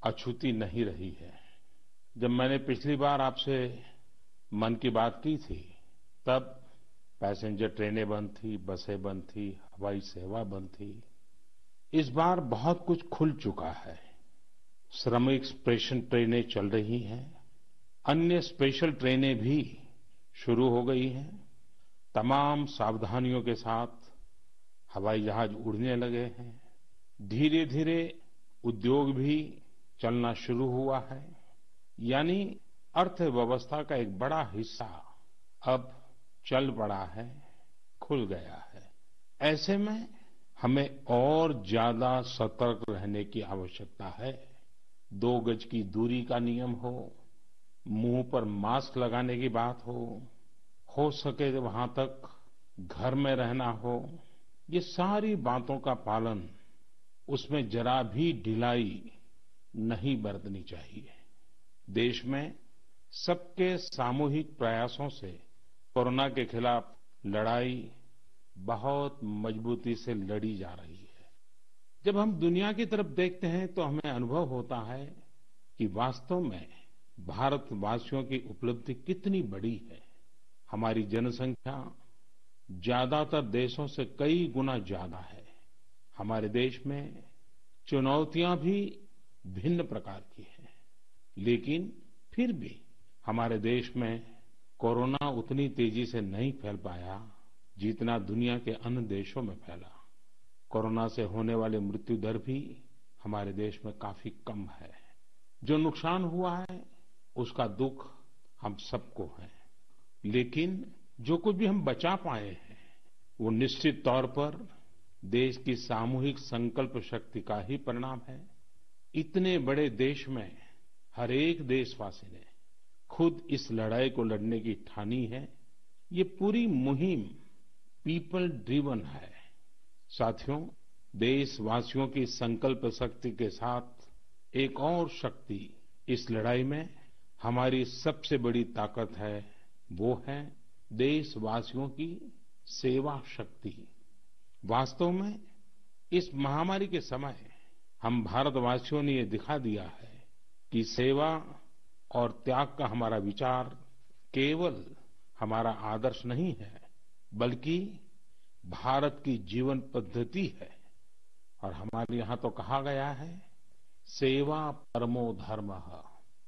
अछूती नहीं रही है। जब मैंने पिछली बार आपसे मन की बात की थी, तब पैसेंजर ट्रेनें बंद थी, बसें बंद थी, हवाई सेवा बंद थी। इस बार बहुत कुछ खुल चुका है। श्रमिक स्पेशल ट्रेनें चल रही हैं, अन्य स्पेशल ट्रेनें भी शुरू हो गई हैं। तमाम सावधानियों के साथ हवाई जहाज उड़ने लगे हैं। धीरे धीरे उद्योग भी चलना शुरू हुआ है। यानी अर्थव्यवस्था का एक बड़ा हिस्सा अब चल पड़ा है, खुल गया है। ऐसे में हमें और ज्यादा सतर्क रहने की आवश्यकता है। 2 गज की दूरी का नियम हो, मुंह पर मास्क लगाने की बात हो सके तो वहां तक घर में रहना हो, ये सारी बातों का पालन, उसमें जरा भी ढिलाई नहीं बरतनी चाहिए। देश में सबके सामूहिक प्रयासों से कोरोना के खिलाफ लड़ाई बहुत मजबूती से लड़ी जा रही है। जब हम दुनिया की तरफ देखते हैं तो हमें अनुभव होता है कि वास्तव में भारतवासियों की उपलब्धि कितनी बड़ी है। हमारी जनसंख्या ज्यादातर देशों से कई गुना ज्यादा है। हमारे देश में चुनौतियां भी भिन्न प्रकार की हैं, लेकिन फिर भी हमारे देश में कोरोना उतनी तेजी से नहीं फैल पाया जितना दुनिया के अन्य देशों में फैला। कोरोना से होने वाली मृत्यु दर भी हमारे देश में काफी कम है। जो नुकसान हुआ है उसका दुख हम सबको है, लेकिन जो कुछ भी हम बचा पाए हैं वो निश्चित तौर पर देश की सामूहिक संकल्प शक्ति का ही परिणाम है। इतने बड़े देश में हर एक देशवासी ने खुद इस लड़ाई को लड़ने की ठानी है। ये पूरी मुहिम पीपल ड्रिवन है। साथियों, देशवासियों की संकल्प शक्ति के साथ एक और शक्ति इस लड़ाई में हमारी सबसे बड़ी ताकत है, वो है देशवासियों की सेवा शक्ति। वास्तव में इस महामारी के समय हम भारतवासियों ने ये दिखा दिया है कि सेवा और त्याग का हमारा विचार केवल हमारा आदर्श नहीं है, बल्कि भारत की जीवन पद्धति है। और हमारे यहाँ तो कहा गया है, सेवा परमो धर्मः।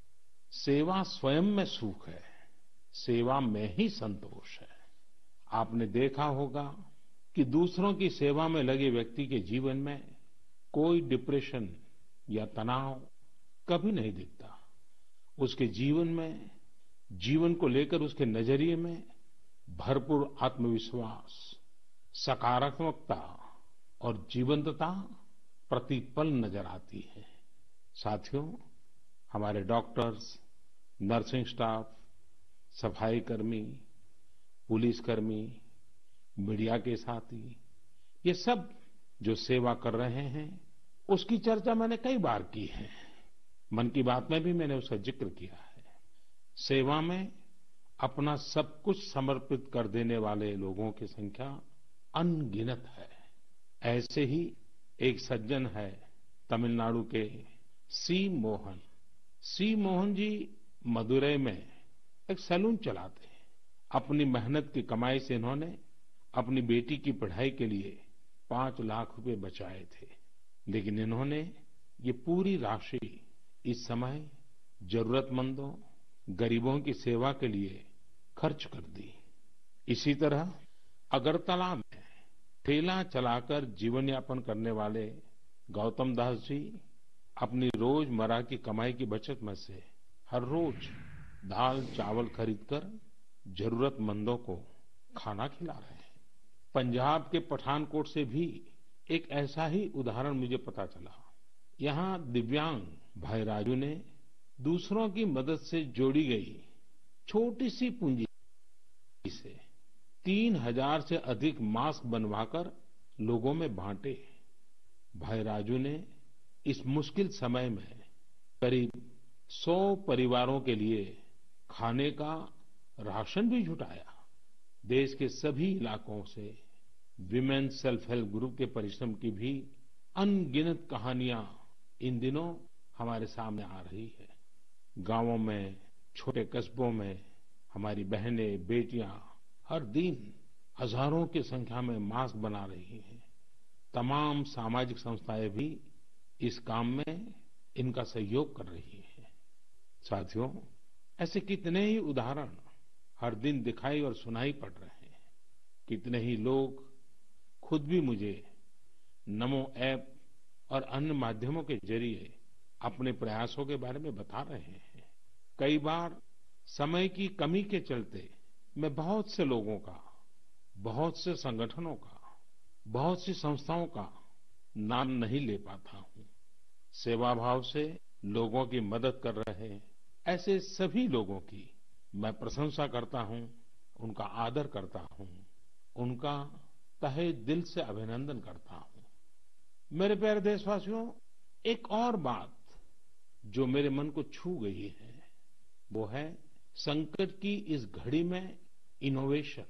सेवा स्वयं में सुख है, सेवा में ही संतोष है। आपने देखा होगा कि दूसरों की सेवा में लगे व्यक्ति के जीवन में कोई डिप्रेशन या तनाव कभी नहीं दिखता। उसके जीवन में, जीवन को लेकर उसके नजरिए में भरपूर आत्मविश्वास, सकारात्मकता और जीवंतता प्रतिपल नजर आती है। साथियों, हमारे डॉक्टर्स, नर्सिंग स्टाफ, सफाई कर्मी, पुलिसकर्मी, मीडिया के साथी, ये सब जो सेवा कर रहे हैं उसकी चर्चा मैंने कई बार की है। मन की बात में भी मैंने उसका जिक्र किया है। सेवा में अपना सब कुछ समर्पित कर देने वाले लोगों की संख्या अनगिनत है। ऐसे ही एक सज्जन है तमिलनाडु के सी मोहन। सी मोहन जी मदुरै में एक सैलून चलाते हैं। अपनी मेहनत की कमाई से इन्होंने अपनी बेटी की पढ़ाई के लिए 5 लाख रुपए बचाए थे, लेकिन इन्होंने ये पूरी राशि इस समय जरूरतमंदों, गरीबों की सेवा के लिए खर्च कर दी। इसी तरह अगरतला में ठेला चलाकर जीवन यापन करने वाले गौतम दास जी अपनी रोजमर्रा की कमाई की बचत में से हर रोज दाल चावल खरीदकर जरूरतमंदों को खाना खिला रहे हैं। पंजाब के पठानकोट से भी एक ऐसा ही उदाहरण मुझे पता चला। यहाँ दिव्यांग भाई राजू ने दूसरों की मदद से जोड़ी गई छोटी सी पूंजी से 3000 से अधिक मास्क बनवाकर लोगों में बांटे। भाई राजू ने इस मुश्किल समय में करीब 100 परिवारों के लिए खाने का राशन भी जुटाया। देश के सभी इलाकों से विमेन सेल्फ हेल्प ग्रुप के परिश्रम की भी अनगिनत कहानियां इन दिनों हमारे सामने आ रही है। गांवों में, छोटे कस्बों में हमारी बहनें, बेटियां हर दिन हजारों की संख्या में मास्क बना रही हैं। तमाम सामाजिक संस्थाएं भी इस काम में इनका सहयोग कर रही हैं। साथियों, ऐसे कितने ही उदाहरण हर दिन दिखाई और सुनाई पड़ रहे हैं। कितने ही लोग खुद भी मुझे नमो ऐप और अन्य माध्यमों के जरिए अपने प्रयासों के बारे में बता रहे हैं। कई बार समय की कमी के चलते मैं बहुत से लोगों का, बहुत से संगठनों का, बहुत सी संस्थाओं का नाम नहीं ले पाता हूं। सेवा भाव से लोगों की मदद कर रहे ऐसे सभी लोगों की मैं प्रशंसा करता हूं, उनका आदर करता हूं, उनका तहे दिल से अभिनंदन करता हूं। मेरे प्यारे देशवासियों, एक और बात जो मेरे मन को छू गई है वो है संकट की इस घड़ी में इनोवेशन।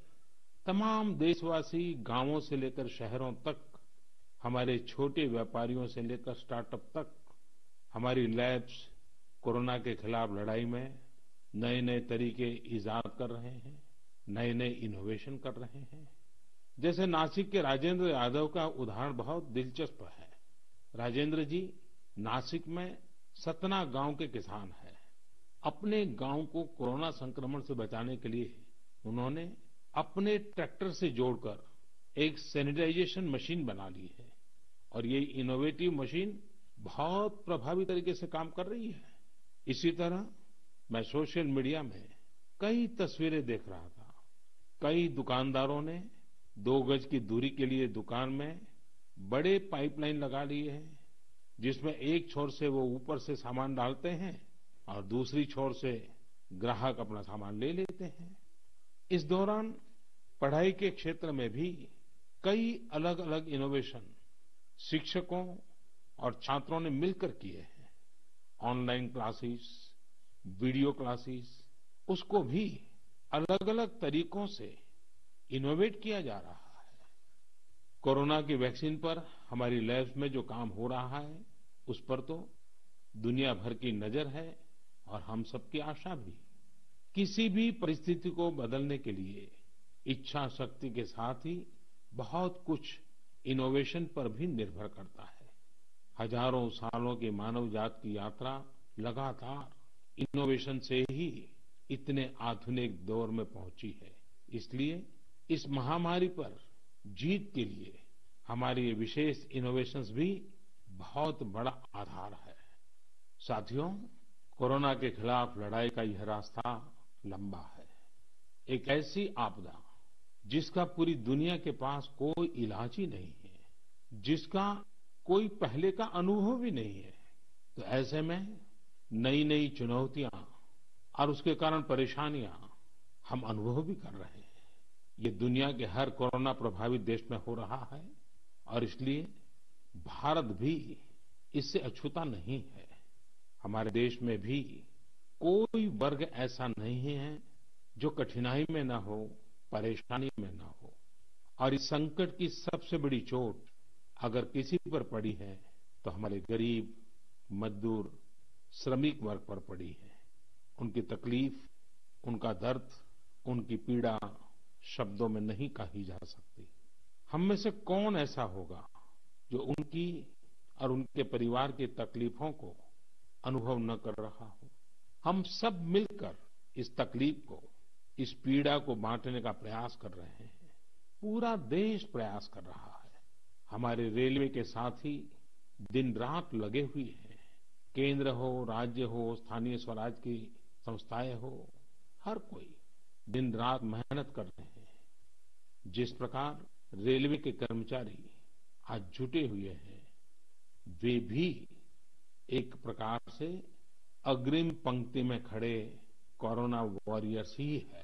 तमाम देशवासी गांवों से लेकर शहरों तक, हमारे छोटे व्यापारियों से लेकर स्टार्टअप तक, हमारी लैब्स कोरोना के खिलाफ लड़ाई में नए नए तरीके इजाद कर रहे हैं, नए नए इनोवेशन कर रहे हैं। जैसे नासिक के राजेंद्र यादव का उदाहरण बहुत दिलचस्प है। राजेंद्र जी नासिक में सतना गांव के किसान हैं। अपने गांव को कोरोना संक्रमण से बचाने के लिए उन्होंने अपने ट्रैक्टर से जोड़कर एक सैनिटाइजेशन मशीन बना ली है और ये इनोवेटिव मशीन बहुत प्रभावी तरीके से काम कर रही है। इसी तरह मैं सोशल मीडिया में कई तस्वीरें देख रहा था। कई दुकानदारों ने 2 गज की दूरी के लिए दुकान में बड़े पाइपलाइन लगा लिए हैं, जिसमें एक छोर से वो ऊपर से सामान डालते हैं और दूसरी छोर से ग्राहक अपना सामान ले लेते हैं। इस दौरान पढ़ाई के क्षेत्र में भी कई अलग अलग इनोवेशन शिक्षकों और छात्रों ने मिलकर किए हैं। ऑनलाइन क्लासेस, वीडियो क्लासेस, उसको भी अलग अलग तरीकों से इनोवेट किया जा रहा है। कोरोना की वैक्सीन पर हमारी लैब्स में जो काम हो रहा है उस पर तो दुनिया भर की नजर है और हम सबकी आशा भी। किसी भी परिस्थिति को बदलने के लिए इच्छा शक्ति के साथ ही बहुत कुछ इनोवेशन पर भी निर्भर करता है। हजारों सालों की मानव जात की यात्रा लगातार इनोवेशन से ही इतने आधुनिक दौर में पहुंची है। इसलिए इस महामारी पर जीत के लिए हमारी ये विशेष इनोवेशंस भी बहुत बड़ा आधार है। साथियों, कोरोना के खिलाफ लड़ाई का यह रास्ता लंबा है। एक ऐसी आपदा जिसका पूरी दुनिया के पास कोई इलाज ही नहीं है, जिसका कोई पहले का अनुभव भी नहीं है, तो ऐसे में नई नई चुनौतियां और उसके कारण परेशानियां हम अनुभव भी कर रहे हैं। ये दुनिया के हर कोरोना प्रभावित देश में हो रहा है और इसलिए भारत भी इससे अछूता नहीं है। हमारे देश में भी कोई वर्ग ऐसा नहीं है जो कठिनाई में ना हो, परेशानी में ना हो। और इस संकट की सबसे बड़ी चोट अगर किसी पर पड़ी है तो हमारे गरीब, मजदूर, श्रमिक वर्ग पर पड़ी है। उनकी तकलीफ, उनका दर्द, उनकी पीड़ा शब्दों में नहीं कही जा सकती। हम में से कौन ऐसा होगा जो उनकी और उनके परिवार की तकलीफों को अनुभव न कर रहा हो। हम सब मिलकर इस तकलीफ को, इस पीड़ा को बांटने का प्रयास कर रहे हैं। पूरा देश प्रयास कर रहा है। हमारे रेलवे के साथी दिन रात लगे हुए हैं। केंद्र हो, राज्य हो, स्थानीय स्वराज की संस्थाएं हो, हर कोई दिन रात मेहनत कर रहे हैं। जिस प्रकार रेलवे के कर्मचारी आज जुटे हुए हैं, वे भी एक प्रकार से अग्रिम पंक्ति में खड़े कोरोना वॉरियर्स ही है।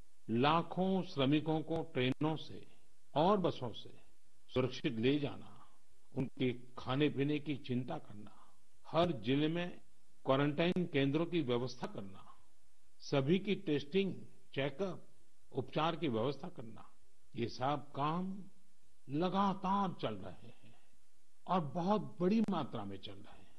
लाखों श्रमिकों को ट्रेनों से और बसों से सुरक्षित ले जाना, उनके खाने पीने की चिंता करना, हर जिले में क्वारंटाइन केंद्रों की व्यवस्था करना, सभी की टेस्टिंग, चेकअप, उपचार की व्यवस्था करना, ये सब काम लगातार चल रहे हैं और बहुत बड़ी मात्रा में चल रहे हैं।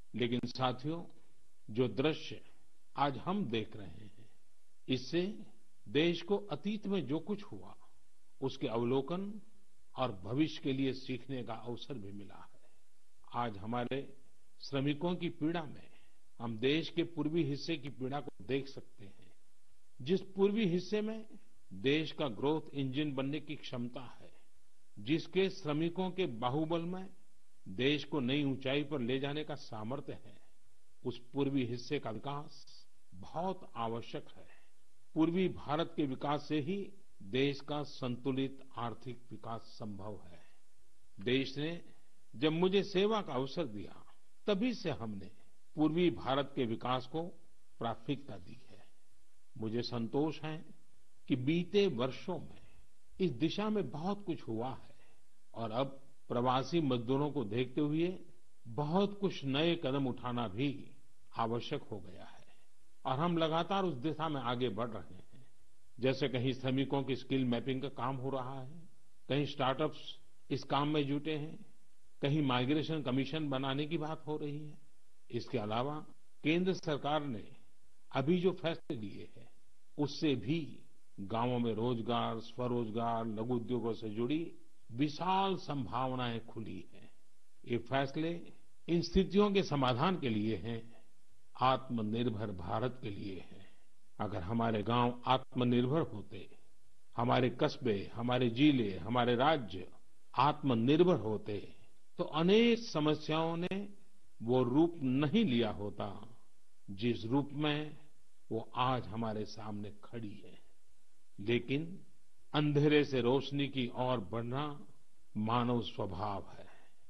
लेकिन साथियों, जो दृश्य आज हम देख रहे हैं, इससे देश को अतीत में जो कुछ हुआ उसके अवलोकन और भविष्य के लिए सीखने का अवसर भी मिला है। आज हमारे श्रमिकों की पीड़ा में हम देश के पूर्वी हिस्से की पीड़ा को देख सकते हैं। जिस पूर्वी हिस्से में देश का ग्रोथ इंजन बनने की क्षमता है, जिसके श्रमिकों के बाहुबल में देश को नई ऊंचाई पर ले जाने का सामर्थ्य है, उस पूर्वी हिस्से का विकास बहुत आवश्यक है। पूर्वी भारत के विकास से ही देश का संतुलित आर्थिक विकास संभव है। देश ने जब मुझे सेवा का अवसर दिया, तभी से हमने पूर्वी भारत के विकास को प्राथमिकता दी है। मुझे संतोष है कि बीते वर्षों में इस दिशा में बहुत कुछ हुआ है और अब प्रवासी मजदूरों को देखते हुए बहुत कुछ नए कदम उठाना भी आवश्यक हो गया है और हम लगातार उस दिशा में आगे बढ़ रहे हैं। जैसे कहीं श्रमिकों की स्किल मैपिंग का काम हो रहा है, कहीं स्टार्टअप्स इस काम में जुटे हैं, कहीं माइग्रेशन कमीशन बनाने की बात हो रही है। इसके अलावा केंद्र सरकार ने अभी जो फैसले लिए हैं, उससे भी गांवों में रोजगार, स्वरोजगार, लघु उद्योगों से जुड़ी विशाल संभावनाएं खुली हैं। ये फैसले इन स्थितियों के समाधान के लिए हैं, आत्मनिर्भर भारत के लिए हैं। अगर हमारे गांव आत्मनिर्भर होते, हमारे कस्बे, हमारे जिले, हमारे राज्य आत्मनिर्भर होते, तो अनेक समस्याओं ने वो रूप नहीं लिया होता जिस रूप में वो आज हमारे सामने खड़ी है। लेकिन अंधेरे से रोशनी की ओर बढ़ना मानव स्वभाव है।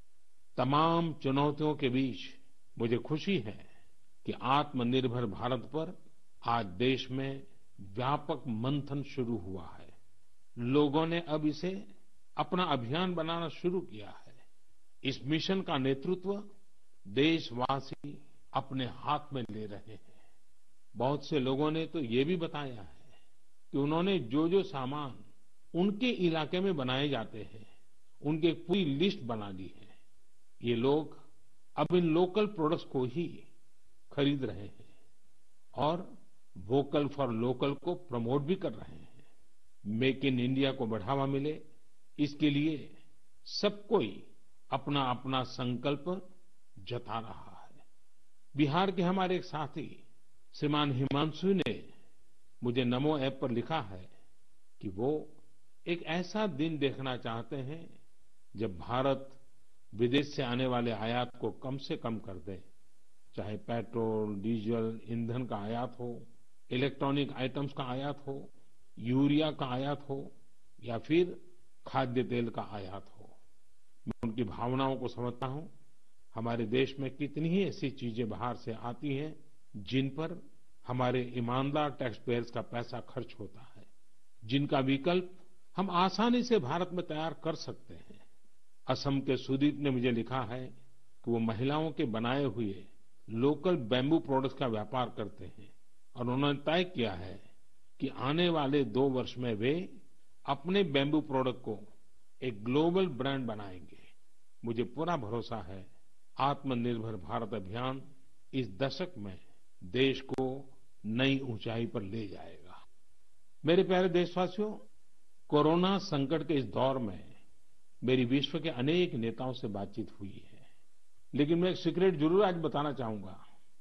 तमाम चुनौतियों के बीच मुझे खुशी है कि आत्मनिर्भर भारत पर आज देश में व्यापक मंथन शुरू हुआ है। लोगों ने अब इसे अपना अभियान बनाना शुरू किया है। इस मिशन का नेतृत्व देशवासी अपने हाथ में ले रहे हैं। बहुत से लोगों ने तो ये भी बताया है कि उन्होंने जो जो सामान उनके इलाके में बनाए जाते हैं, उनकी एक पूरी लिस्ट बना ली है। ये लोग अब इन लोकल प्रोडक्ट्स को ही खरीद रहे हैं और वोकल फॉर लोकल को प्रमोट भी कर रहे हैं। मेक इन इंडिया को बढ़ावा मिले, इसके लिए सब कोई अपना अपना संकल्प जता रहा है। बिहार के हमारे एक साथी श्रीमान हिमांशु ने मुझे नमो ऐप पर लिखा है कि वो एक ऐसा दिन देखना चाहते हैं जब भारत विदेश से आने वाले आयात को कम से कम कर दे, चाहे पेट्रोल, डीजल, ईंधन का आयात हो, इलेक्ट्रॉनिक आइटम्स का आयात हो, यूरिया का आयात हो या फिर खाद्य तेल का आयात हो। मैं उनकी भावनाओं को समझता हूं। हमारे देश में कितनी ही ऐसी चीजें बाहर से आती हैं जिन पर हमारे ईमानदार टैक्स पेयर्स का पैसा खर्च होता है, जिनका विकल्प हम आसानी से भारत में तैयार कर सकते हैं। असम के सुदीप ने मुझे लिखा है कि वो महिलाओं के बनाए हुए लोकल बैम्बू प्रोडक्ट्स का व्यापार करते हैं और उन्होंने तय किया है कि आने वाले 2 वर्ष में वे अपने बैम्बू प्रोडक्ट को एक ग्लोबल ब्रांड बनाएंगे। मुझे पूरा भरोसा है आत्मनिर्भर भारत अभियान इस दशक में देश को नई ऊंचाई पर ले जाएगा। मेरे प्यारे देशवासियों, कोरोना संकट के इस दौर में मेरी विश्व के अनेक नेताओं से बातचीत हुई है, लेकिन मैं एक सीक्रेट जरूर आज बताना चाहूंगा।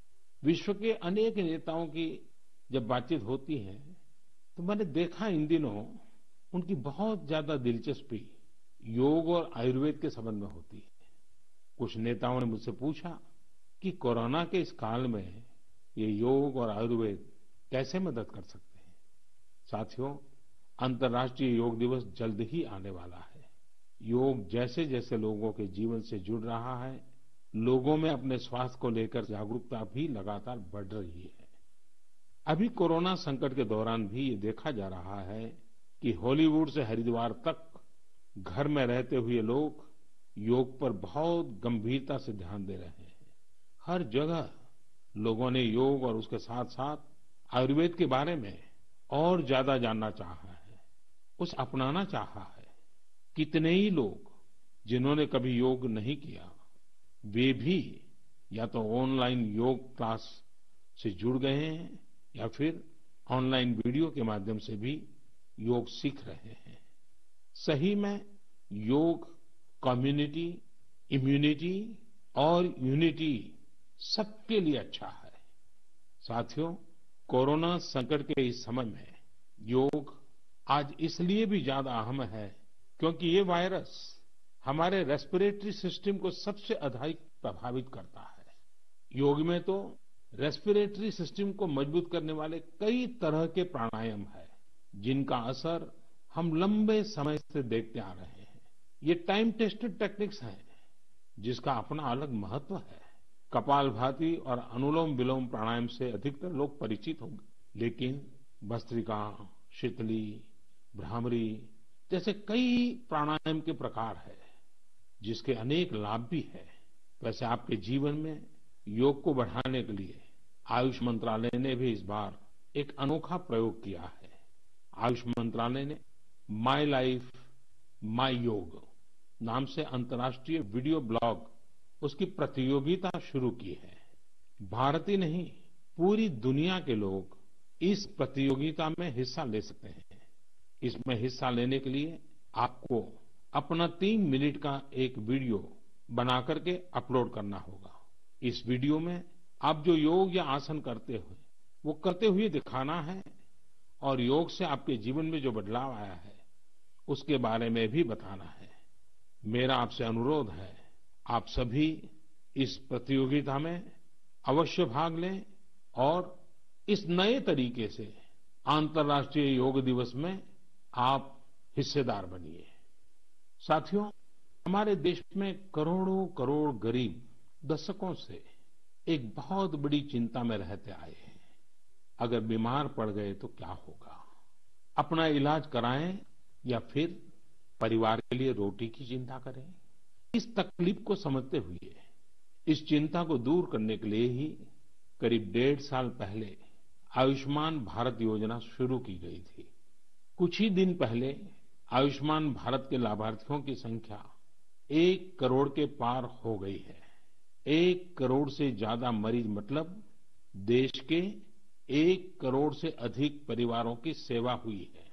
विश्व के अनेक नेताओं की जब बातचीत होती है तो मैंने देखा इन दिनों उनकी बहुत ज्यादा दिलचस्पी योग और आयुर्वेद के संबंध में होती है। कुछ नेताओं ने मुझसे पूछा कि कोरोना के इस काल में ये योग और आयुर्वेद कैसे मदद कर सकते हैं। साथियों, अंतर्राष्ट्रीय योग दिवस जल्द ही आने वाला है। योग जैसे जैसे लोगों के जीवन से जुड़ रहा है, लोगों में अपने स्वास्थ्य को लेकर जागरूकता भी लगातार बढ़ रही है। अभी कोरोना संकट के दौरान भी ये देखा जा रहा है कि हॉलीवुड से हरिद्वार तक घर में रहते हुए लोग योग पर बहुत गंभीरता से ध्यान दे रहे हैं। हर जगह लोगों ने योग और उसके साथ साथ आयुर्वेद के बारे में और ज्यादा जानना चाहा है, उसे अपनाना चाहा है। कितने ही लोग जिन्होंने कभी योग नहीं किया, वे भी या तो ऑनलाइन योग क्लास से जुड़ गए हैं या फिर ऑनलाइन वीडियो के माध्यम से भी योग सीख रहे हैं। सही में योग कम्युनिटी, इम्यूनिटी और यूनिटी सबके लिए अच्छा है। साथियों, कोरोना संकट के इस समय में योग आज इसलिए भी ज्यादा अहम है क्योंकि ये वायरस हमारे रेस्पिरेटरी सिस्टम को सबसे अधिक प्रभावित करता है। योग में तो रेस्पिरेटरी सिस्टम को मजबूत करने वाले कई तरह के प्राणायाम है जिनका असर हम लंबे समय से देखते आ रहे हैं। ये टाइम टेस्टेड टेक्निक्स हैं जिसका अपना अलग महत्व है। कपालभाति और अनुलोम विलोम प्राणायाम से अधिकतर लोग परिचित होंगे, लेकिन भस्त्रिका, शीतली, भ्रामरी जैसे कई प्राणायाम के प्रकार है जिसके अनेक लाभ भी है। वैसे आपके जीवन में योग को बढ़ाने के लिए आयुष मंत्रालय ने भी इस बार एक अनोखा प्रयोग किया है। आयुष मंत्रालय ने माय लाइफ माय योग नाम से अंतर्राष्ट्रीय वीडियो ब्लॉग उसकी प्रतियोगिता शुरू की है। भारत ही नहीं, पूरी दुनिया के लोग इस प्रतियोगिता में हिस्सा ले सकते हैं। इसमें हिस्सा लेने के लिए आपको अपना 3 मिनट का एक वीडियो बना करके अपलोड करना होगा। इस वीडियो में आप जो योग या आसन करते हुए वो करते हुए दिखाना है और योग से आपके जीवन में जो बदलाव आया है उसके बारे में भी बताना है। मेरा आपसे अनुरोध है, आप सभी इस प्रतियोगिता में अवश्य भाग लें और इस नए तरीके से अंतर्राष्ट्रीय योग दिवस में आप हिस्सेदार बनिए। साथियों, हमारे देश में करोड़ों करोड़ गरीब दशकों से एक बहुत बड़ी चिंता में रहते आए हैं। अगर बीमार पड़ गए तो क्या होगा? अपना इलाज कराएं या फिर परिवार के लिए रोटी की चिंता करें? इस तकलीफ को समझते हुए इस चिंता को दूर करने के लिए ही करीब 1.5 साल पहले आयुष्मान भारत योजना शुरू की गई थी। कुछ ही दिन पहले आयुष्मान भारत के लाभार्थियों की संख्या 1 करोड़ के पार हो गई है। 1 करोड़ से ज्यादा मरीज मतलब देश के 1 करोड़ से अधिक परिवारों की सेवा हुई है।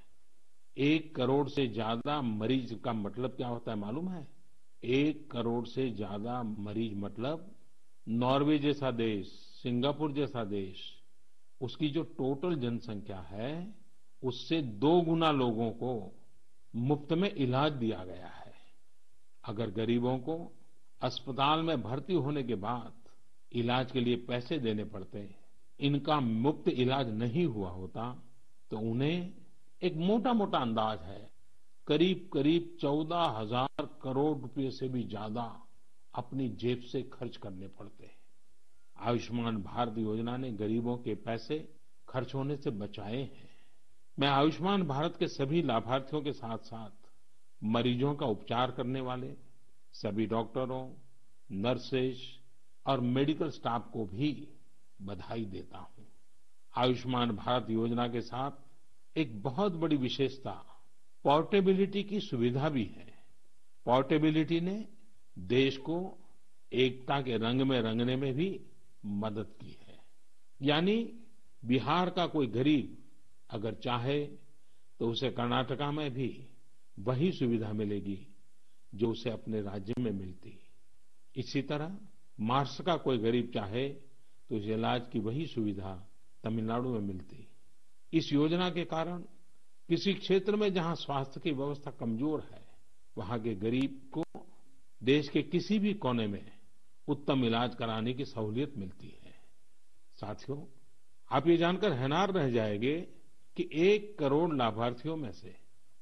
1 करोड़ से ज्यादा मरीज का मतलब क्या होता है मालूम है? 1 करोड़ से ज्यादा मरीज मतलब नॉर्वे जैसा देश, सिंगापुर जैसा देश, उसकी जो टोटल जनसंख्या है उससे 2 गुना लोगों को मुफ्त में इलाज दिया गया है। अगर गरीबों को अस्पताल में भर्ती होने के बाद इलाज के लिए पैसे देने पड़ते, इनका मुफ्त इलाज नहीं हुआ होता तो उन्हें एक मोटा मोटा अंदाज है करीब करीब 14,000 करोड़ रुपए से भी ज्यादा अपनी जेब से खर्च करने पड़ते। आयुष्मान भारत योजना ने गरीबों के पैसे खर्च होने से बचाए हैं। मैं आयुष्मान भारत के सभी लाभार्थियों के साथ साथ मरीजों का उपचार करने वाले सभी डॉक्टरों, नर्सेज और मेडिकल स्टाफ को भी बधाई देता हूं। आयुष्मान भारत योजना के साथ एक बहुत बड़ी विशेषता पोर्टेबिलिटी की सुविधा भी है। पोर्टेबिलिटी ने देश को एकता के रंग में रंगने में भी मदद की है। यानी बिहार का कोई गरीब अगर चाहे तो उसे कर्नाटका में भी वही सुविधा मिलेगी जो उसे अपने राज्य में मिलती। इसी तरह महाराष्ट्र का कोई गरीब चाहे तो उसे इलाज की वही सुविधा तमिलनाडु में मिलती। इस योजना के कारण किसी क्षेत्र में जहां स्वास्थ्य की व्यवस्था कमजोर है वहां के गरीब को देश के किसी भी कोने में उत्तम इलाज कराने की सहूलियत मिलती है। साथियों, आप ये जानकर हैरान रह जाएंगे कि 1 करोड़ लाभार्थियों में से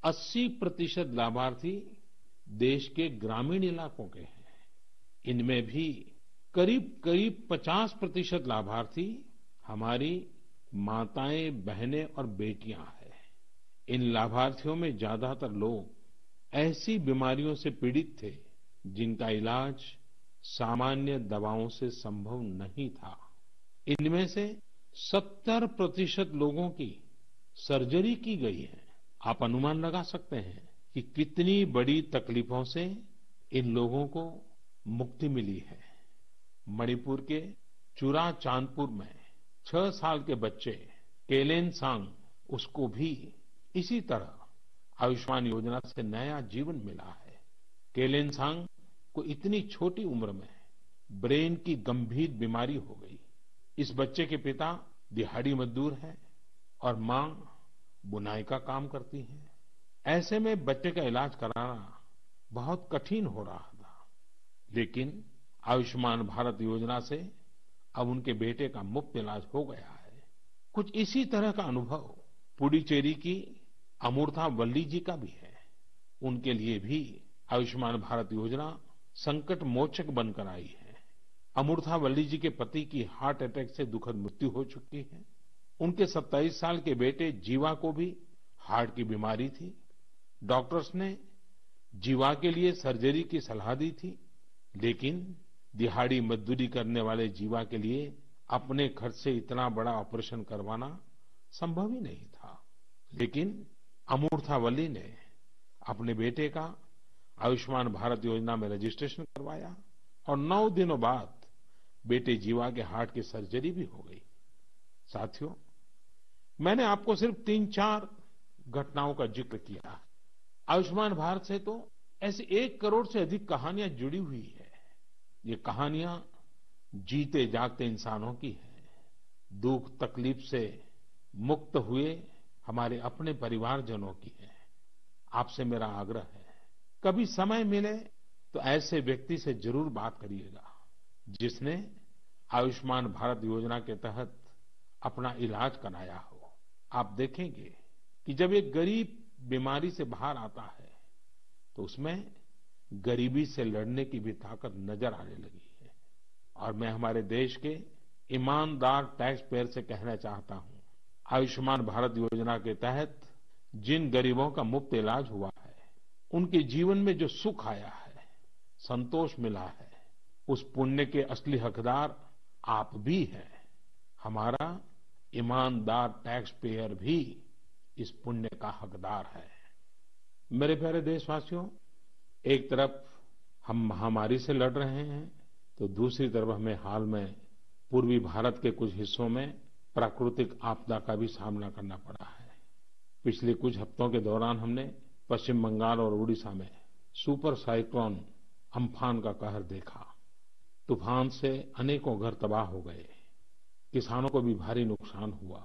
80% लाभार्थी देश के ग्रामीण इलाकों के हैं। इनमें भी करीब करीब 50% लाभार्थी हमारी माताएं, बहनें और बेटियां हैं। इन लाभार्थियों में ज्यादातर लोग ऐसी बीमारियों से पीड़ित थे जिनका इलाज सामान्य दवाओं से संभव नहीं था। इनमें से 70% लोगों की सर्जरी की गई है। आप अनुमान लगा सकते हैं कि कितनी बड़ी तकलीफों से इन लोगों को मुक्ति मिली है। मणिपुर के चुराचांदपुर में 6 साल के बच्चे केलेनसांग, उसको भी इसी तरह आयुष्मान योजना से नया जीवन मिला है। केलेनसांग को इतनी छोटी उम्र में ब्रेन की गंभीर बीमारी हो गई। इस बच्चे के पिता दिहाड़ी मजदूर हैं और मां बुनाई का काम करती हैं। ऐसे में बच्चे का इलाज कराना बहुत कठिन हो रहा था, लेकिन आयुष्मान भारत योजना से अब उनके बेटे का मुफ्त इलाज हो गया है। कुछ इसी तरह का अनुभव पुडुचेरी की अमूर्था वल्ली जी का भी है। उनके लिए भी आयुष्मान भारत योजना संकट मोचक बनकर आई है। अमूर्था वल्ली जी के पति की हार्ट अटैक से दुखद मृत्यु हो चुकी है। उनके 27 साल के बेटे जीवा को भी हार्ट की बीमारी थी। डॉक्टर्स ने जीवा के लिए सर्जरी की सलाह दी थी, लेकिन दिहाड़ी मजदूरी करने वाले जीवा के लिए अपने खर्च से इतना बड़ा ऑपरेशन करवाना संभव ही नहीं था। लेकिन अमूर्था वल्ली ने अपने बेटे का आयुष्मान भारत योजना में रजिस्ट्रेशन करवाया और 9 दिनों बाद बेटे जीवा के हार्ट की सर्जरी भी हो गई। साथियों, मैंने आपको सिर्फ 3-4 घटनाओं का जिक्र किया। आयुष्मान भारत से तो ऐसी 1 करोड़ से अधिक कहानियां जुड़ी हुई है। ये कहानियां जीते जागते इंसानों की है। दुख तकलीफ से मुक्त हुए हमारे अपने परिवारजनों की है। आपसे मेरा आग्रह है, कभी समय मिले तो ऐसे व्यक्ति से जरूर बात करिएगा जिसने आयुष्मान भारत योजना के तहत अपना इलाज कराया हो। आप देखेंगे कि जब एक गरीब बीमारी से बाहर आता है तो उसमें गरीबी से लड़ने की भी ताकत नजर आने लगी है। और मैं हमारे देश के ईमानदार टैक्स पेयर से कहना चाहता हूं, आयुष्मान भारत योजना के तहत जिन गरीबों का मुफ्त इलाज हुआ है, उनके जीवन में जो सुख आया है, संतोष मिला है, उस पुण्य के असली हकदार आप भी हैं। हमारा ईमानदार टैक्स पेयर भी इस पुण्य का हकदार है। मेरे प्यारे देशवासियों, एक तरफ हम महामारी से लड़ रहे हैं तो दूसरी तरफ हमें हाल में पूर्वी भारत के कुछ हिस्सों में प्राकृतिक आपदा का भी सामना करना पड़ा है। पिछले कुछ हफ्तों के दौरान हमने पश्चिम बंगाल और उड़ीसा में सुपर साइक्लोन अम्फान का कहर देखा। तूफान से अनेकों घर तबाह हो गए, किसानों को भी भारी नुकसान हुआ।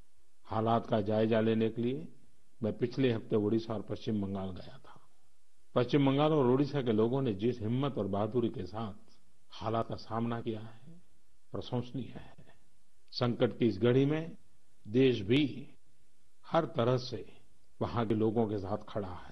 हालात का जायजा लेने के लिए मैं पिछले हफ्ते उड़ीसा और पश्चिम बंगाल गया था। पश्चिम बंगाल और उड़ीसा के लोगों ने जिस हिम्मत और बहादुरी के साथ हालात का सामना किया है, प्रशंसनीय है। संकट की इस घड़ी में देश भी हर तरह से वहां के लोगों के साथ खड़ा है।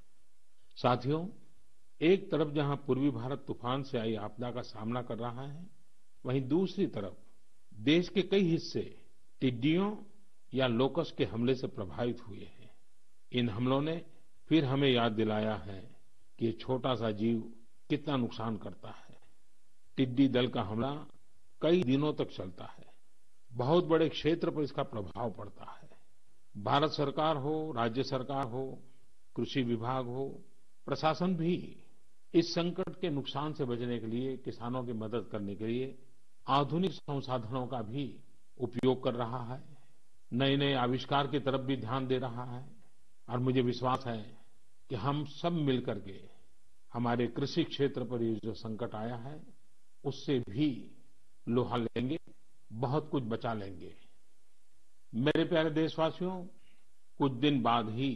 साथियों, एक तरफ जहां पूर्वी भारत तूफान से आई आपदा का सामना कर रहा है, वहीं दूसरी तरफ देश के कई हिस्से टिड्डियों या लोकस्ट के हमले से प्रभावित हुए हैं। इन हमलों ने फिर हमें याद दिलाया है कि ये छोटा सा जीव कितना नुकसान करता है। टिड्डी दल का हमला कई दिनों तक चलता है, बहुत बड़े क्षेत्र पर इसका प्रभाव पड़ता है। भारत सरकार हो, राज्य सरकार हो, कृषि विभाग हो, प्रशासन भी इस संकट के नुकसान से बचने के लिए, किसानों की मदद करने के लिए आधुनिक संसाधनों का भी उपयोग कर रहा है। नए नए आविष्कार की तरफ भी ध्यान दे रहा है। और मुझे विश्वास है कि हम सब मिलकर के हमारे कृषि क्षेत्र पर ये जो संकट आया है, उससे भी लोहा लेंगे, बहुत कुछ बचा लेंगे। मेरे प्यारे देशवासियों, कुछ दिन बाद ही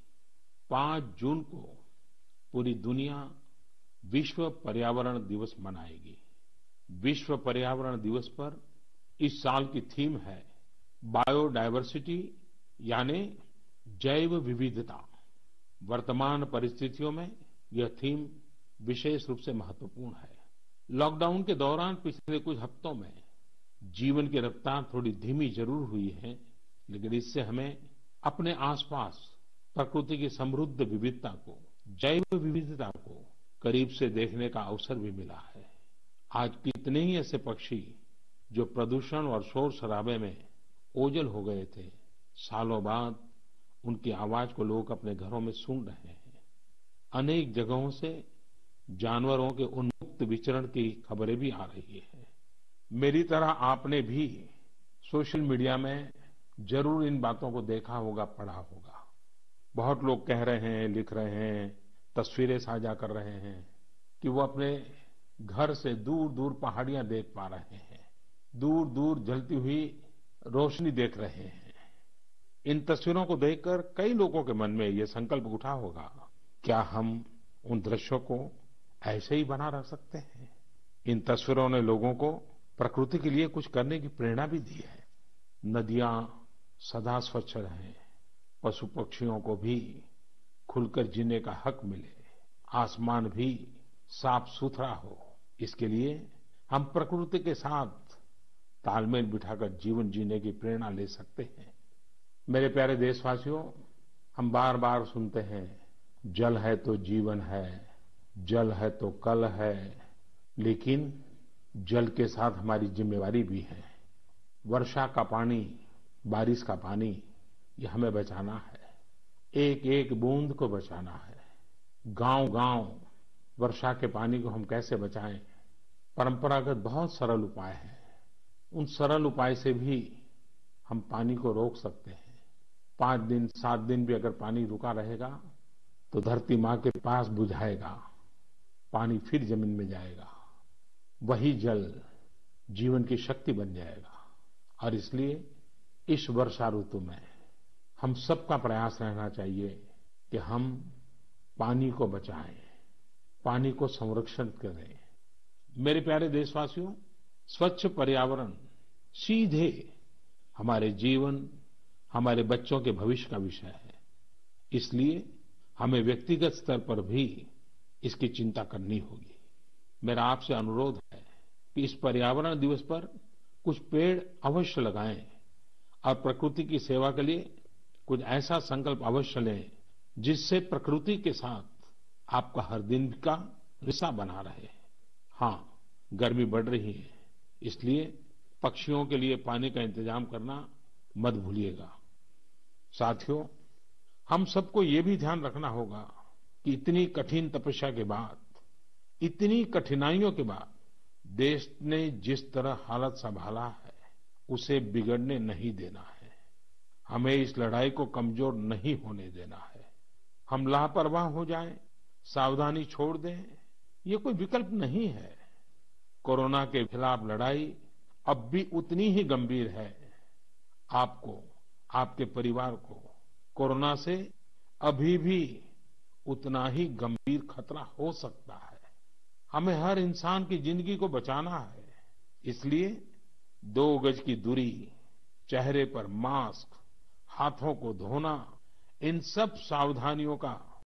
5 जून को पूरी दुनिया विश्व पर्यावरण दिवस मनाएगी। विश्व पर्यावरण दिवस पर इस साल की थीम है बायोडायवर्सिटी, यानी जैव विविधता। वर्तमान परिस्थितियों में यह थीम विशेष रूप से महत्वपूर्ण है। लॉकडाउन के दौरान पिछले कुछ हफ्तों में जीवन की रफ्तार थोड़ी धीमी जरूर हुई है, लेकिन इससे हमें अपने आसपास प्रकृति की समृद्ध विविधता को, जैव विविधता को करीब से देखने का अवसर भी मिला है। आज कितने ही ऐसे पक्षी जो प्रदूषण और शोर शराबे में ओझल हो गए थे, सालों बाद उनकी आवाज को लोग अपने घरों में सुन रहे हैं। अनेक जगहों से जानवरों के उन्मुक्त विचरण की खबरें भी आ रही है। मेरी तरह आपने भी सोशल मीडिया में जरूर इन बातों को देखा होगा, पढ़ा होगा। बहुत लोग कह रहे हैं, लिख रहे हैं, तस्वीरें साझा कर रहे हैं कि वो अपने घर से दूर दूर पहाड़ियां देख पा रहे हैं, दूर दूर जलती हुई रोशनी देख रहे हैं। इन तस्वीरों को देखकर कई लोगों के मन में ये संकल्प उठा होगा, क्या हम उन दृश्यों को ऐसे ही बना रख सकते हैं? इन तस्वीरों ने लोगों को प्रकृति के लिए कुछ करने की प्रेरणा भी दी है। नदियां सदा स्वच्छ रहें, पशु पक्षियों को भी खुलकर जीने का हक मिले, आसमान भी साफ सुथरा हो, इसके लिए हम प्रकृति के साथ तालमेल बिठाकर जीवन जीने की प्रेरणा ले सकते हैं। मेरे प्यारे देशवासियों, हम बार बार सुनते हैं, जल है तो जीवन है, जल है तो कल है, लेकिन जल के साथ हमारी जिम्मेवारी भी है। वर्षा का पानी, बारिश का पानी, ये हमें बचाना है, एक एक बूंद को बचाना है। गांव-गांव वर्षा के पानी को हम कैसे बचाएं? परंपरागत बहुत सरल उपाय हैं। उन सरल उपाय से भी हम पानी को रोक सकते हैं। 5 दिन 7 दिन भी अगर पानी रुका रहेगा तो धरती माँ के पास बुझाएगा, पानी फिर जमीन में जाएगा, वही जल जीवन की शक्ति बन जाएगा। और इसलिए इस वर्षा ऋतु में हम सबका प्रयास रहना चाहिए कि हम पानी को बचाएं, पानी को संरक्षण करें। मेरे प्यारे देशवासियों, स्वच्छ पर्यावरण सीधे हमारे जीवन, हमारे बच्चों के भविष्य का विषय है। इसलिए हमें व्यक्तिगत स्तर पर भी इसकी चिंता करनी होगी। मेरा आपसे अनुरोध है कि इस पर्यावरण दिवस पर कुछ पेड़ अवश्य लगाएं और प्रकृति की सेवा के लिए कुछ ऐसा संकल्प अवश्य लें जिससे प्रकृति के साथ आपका हर दिन का रिश्ता बना रहे। हाँ, गर्मी बढ़ रही है, इसलिए पक्षियों के लिए पानी का इंतजाम करना मत भूलिएगा। साथियों, हम सबको ये भी ध्यान रखना होगा कि इतनी कठिन तपस्या के बाद, इतनी कठिनाइयों के बाद देश ने जिस तरह हालत संभाला है, उसे बिगड़ने नहीं देना है। हमें इस लड़ाई को कमजोर नहीं होने देना है। हम लापरवाह हो जाएं, सावधानी छोड़ दें, ये कोई विकल्प नहीं है। कोरोना के खिलाफ लड़ाई अब भी उतनी ही गंभीर है। आपको, आपके परिवार को कोरोना से अभी भी उतना ही गंभीर खतरा हो सकता है। हमें हर इंसान की जिंदगी को बचाना है। इसलिए 2 गज की दूरी, चेहरे पर मास्क, हाथों को धोना, इन सब सावधानियों का